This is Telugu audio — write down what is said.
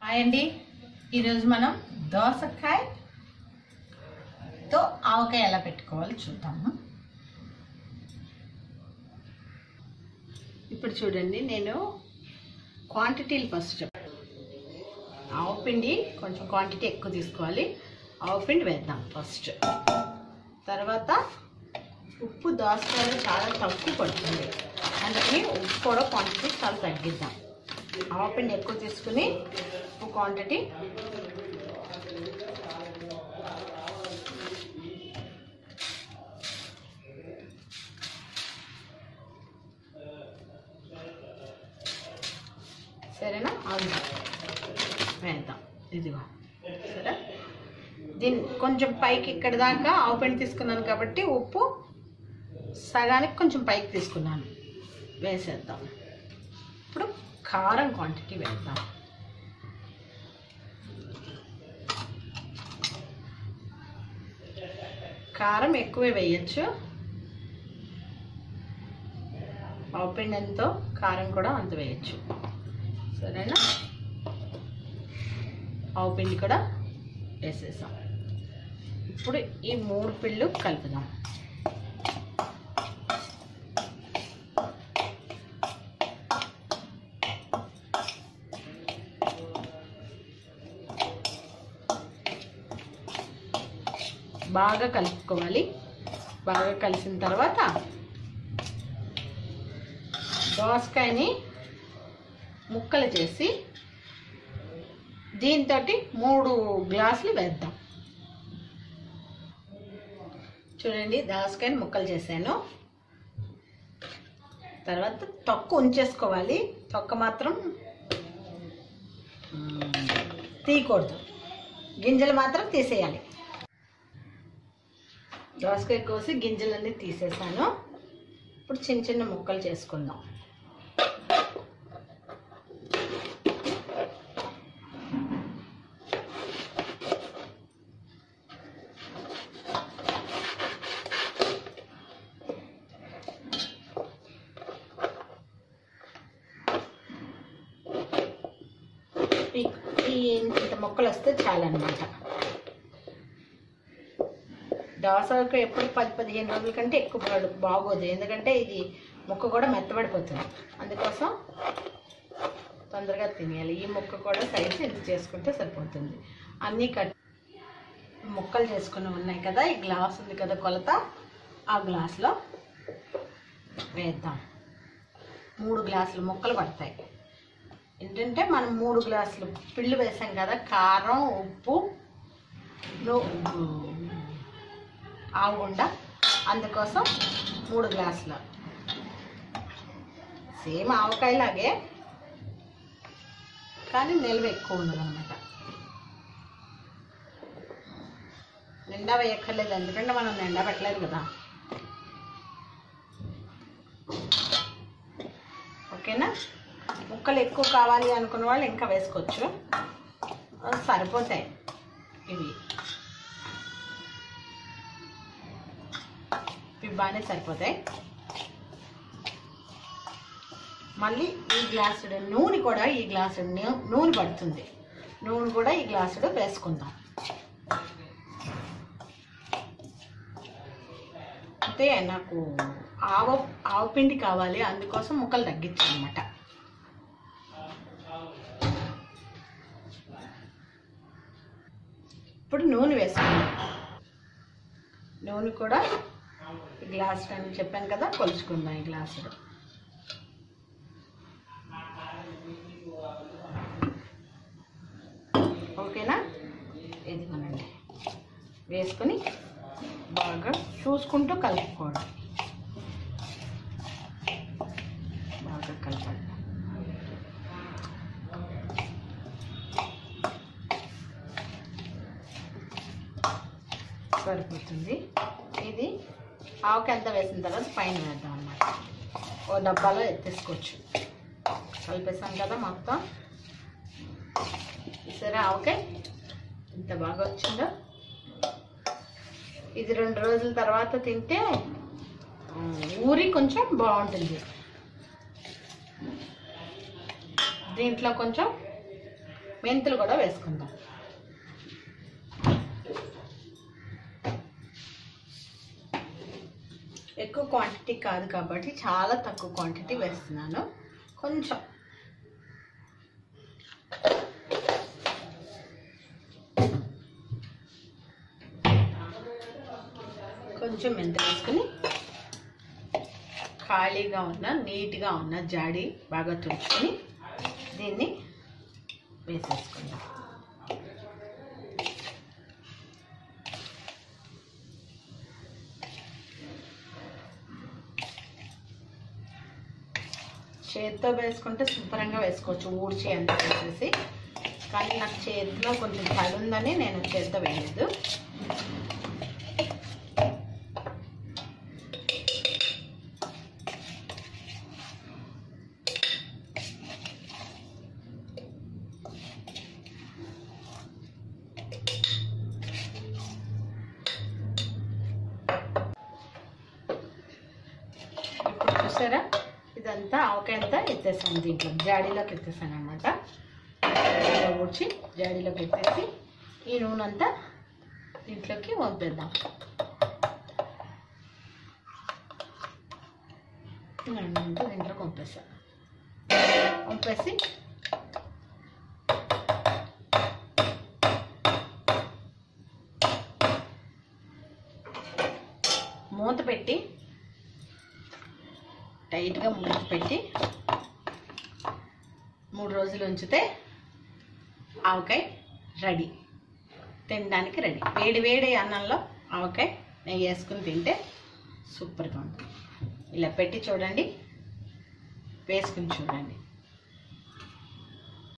హాయ్ అండి, ఈరోజు మనం దోసకాయతో ఆవకాయ ఎలా పెట్టుకోవాలో చూద్దాము. ఇప్పుడు చూడండి, నేను క్వాంటిటీలు ఫస్ట్ ఆవపిండి కొంచెం క్వాంటిటీ ఎక్కువ తీసుకోవాలి. ఆవపిండి వేద్దాం ఫస్ట్. తర్వాత ఉప్పు దోసకాయలు చాలా తక్కువ పడుతుంది, అందుకని ఉప్పు కూడా క్వాంటిటీ చాలా తగ్గిద్దాం. ఆవపిండి ఎక్కువ తీసుకుని ఉప్పు క్వాంటిటీ సరేనా, అవును వేద్దాం. ఇదిగో సరే, దీన్ని కొంచెం పైకి ఇక్కడ దాకా ఆవపిండి తీసుకున్నాను కాబట్టి ఉప్పు సగానికి కొంచెం పైకి తీసుకున్నాను, వేసేద్దాం. ఇప్పుడు కారం క్వాంటిటీ వేద్దాం. కారం ఎక్కువే వేయచ్చు, ఆవపిండి ఎంతో కారం కూడా అంత వేయచ్చు. సరేనా, ఆవపిండి కూడా వేసేసాం. ఇప్పుడు ఈ 3 పిళ్ళు కలుపుదాం. బాగా కలుపుకోవాలి. బాగా కలిసిన తర్వాత దోసకాయని ముక్కలు చేసి దీంతో 3 గ్లాసులు వేద్దాం. చూడండి, దోసకాయని ముక్కలు చేశాను. తర్వాత తొక్క ఉంచేసుకోవాలి, తొక్క మాత్రం తీయకూడదు, గింజలు మాత్రం తీసేయాలి. దోసకాయ కోసి గింజలన్నీ తీసేసాను. ఇప్పుడు చిన్న చిన్న ముక్కలు చేసుకుందాం. ఇంత ముక్కలు వస్తే చాలన్నమాట. దోసకాయ ఎప్పుడు 10-15 రోజుల కంటే ఎక్కువ బాగోదు, ఎందుకంటే ఇది ముక్క కూడా మెత్తబడిపోతుంది. అందుకోసం తొందరగా తినేయాలి. ఈ ముక్క కూడా సైజు ఎంత చేసుకుంటే సరిపోతుంది. అన్నీ ముక్కలు చేసుకుని ఉన్నాయి కదా, ఈ గ్లాస్ ఉంది కదా కొలత, ఆ గ్లాసులో వేద్దాం. 3 గ్లాసులు ముక్కలు పడతాయి. ఏంటంటే మనం 3 గ్లాసులు పిళ్ళు వేసాం కదా, కారం ఉప్పు ఆవగుండ, అందుకోసం 3 గ్లాసులు. సేమ్ ఆవకాయలాగే కానీ నిల్వ ఎక్కువ ఉండదు అనమాట. నిండా వేయక్కర్లేదు, ఎందుకంటే మనం నిండా పెట్టలేదు కదా. ఓకేనా, ముక్కలు ఎక్కువ కావాలి అనుకున్న వాళ్ళు ఇంకా వేసుకోవచ్చు, సరిపోతాయి ఇవి బాగానే సరిపోతాయి. మళ్ళీ ఈ గ్లాసుడు నూనె కూడా, ఈ గ్లాసుడు నూనె పడుతుంది, నూనె కూడా ఈ గ్లాసుడు వేసుకుందాం. అయితే నాకు ఆవపిండి కావాలి, అందుకోసం ముక్కలు తగ్గించాను అన్నమాట. ఇప్పుడు నూనె వేసుకుందాం. నూనె కూడా గ్లాస్ అని చెప్పాను కదా, కొలుచుకుందాం. ఈ గ్లాసులో ఓకేనా, ఇదిగోనండి. వేసుకొని బాగా చూసుకుంటూ కలుపుకోవడం, బాగా కలపండి. సరిపోతుంది. ఇది ఆవకాయ అంతా వేసిన తర్వాత పైన వేద్దాం అన్నమాట. ఓ డబ్బాలో ఎత్తేసుకోవచ్చు. కలిపేసాం కదా మొత్తం. సరే, ఆవకాయ ఇంత బాగా వచ్చిందో. ఇది 2 రోజుల తర్వాత తింటే ఊరి కొంచెం బాగుంటుంది. దీంట్లో కొంచెం మెంతులు కూడా వేసుకుందాం. ఎక్కువ క్వాంటిటీ కాదు కాబట్టి చాలా తక్కువ క్వాంటిటీ వేస్తున్నాను. కొంచెం మెంతులు వేసుకుని ఖాళీగా ఉన్న నీట్గా ఉన్న జాడి బాగా తుడుచుకొని దీన్ని వేసేసుకుందాం. చేతితో వేసుకుంటే శుభ్రంగా వేసుకోవచ్చు, ఊడ్చి అంతా వేసేసి. కానీ నాకు చేతిలో కొంచెం తడి ఉందని నేను చేతితో వేయలేదు. ఇప్పుడు చూసారా, ఇదంతా ఆవకాయ అంతా ఎత్తేసాను, దీంట్లో జాడీలోకి ఎత్తేసాను అనమాట. ఊడ్చి జాడీలోకి ఎత్తేసి ఈ నూనె అంతా దీంట్లోకి వంపేద్దాం. అంతా దీంట్లోకి వంపేసి మూత పెట్టి టైట్గా మూత పెట్టి 3 రోజులు ఉంచితే ఆవకాయ రెడీ, తినడానికి రెడీ. వేడి వేడి అన్నంలో ఆవకాయ నెయ్యి వేసుకుని తింటే సూపర్గా ఉంటుంది. ఇలా పెట్టి చూడండి, వేసుకుని చూడండి.